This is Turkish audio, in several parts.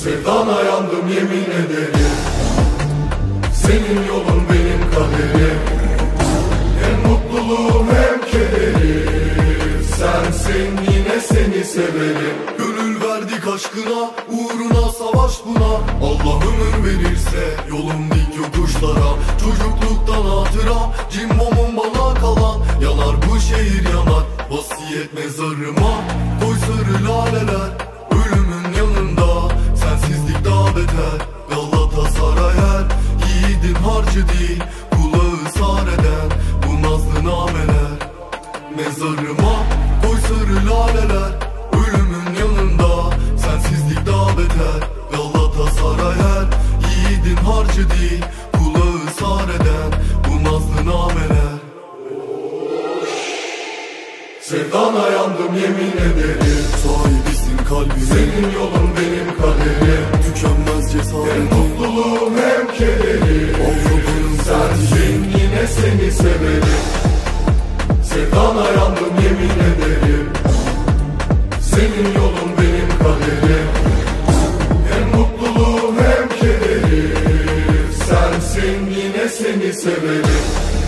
Sevdana yandım yemin ederim. Senin yolun benim kaderim. Hem mutluluğum hem kederim. Sensin yine seni severim. Gönül verdik aşkına, uğruna savaş buna. Allah ömür verirse yolum dik yokuşlara. Çocukluktan hatıra, cimbomum bana kalan. Yanar bu şehir yanar, vasiyet mezarıma. Koy sarı laleler, ölümün yanında. Sensizlik daha beter, Galatasaray her. Yiğidin harcı değil, kulağı sar eden bu nazlı nameler. Mezarıma koy sarı laleler, ölümün yanında. Sensizlik daha beter, Galatasaray her. Yiğidin harcı değil, kulağı sar eden bu nazlı nameler. Sevdana yandım yemin ederim. Sahibisin kalbim, senin yolun benim kaderim. Tükenmez cesaretim, hem mutluluğum hem kederim. Avrupa'nın sensin yine seni severim. Sevdana yandım yemin ederim. Senin yolun benim kaderim. Hem mutluluğum hem kederim. Sensin yine seni severim.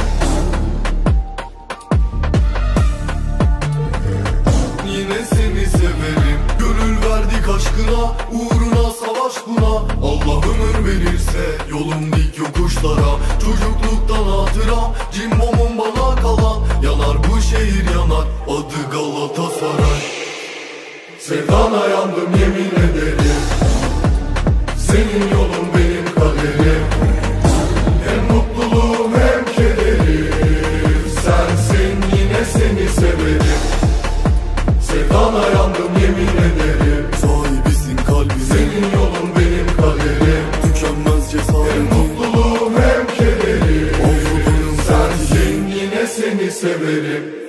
Yine seni severim. Gönül verdik aşkına, uğruna savaş buna. Allah ömür verirse yolum dik yokuşlara. Çocukluktan hatıra, cimbomum bana kalan. Yanar bu şehir yanar, adı Galatasaray. Sevdana yandım yemin ederim. Senin yolun benim kaderim. Hem mutluluğum hem kederim. Sensin yine seni severim. Sevdana yandım yemin ederim. Sahibisin kalbim, senin yolun benim kaderim. Tükenmez cesaretim, hem mutluluğum hem kederim. Avrupa'nın sensin yine seni severim.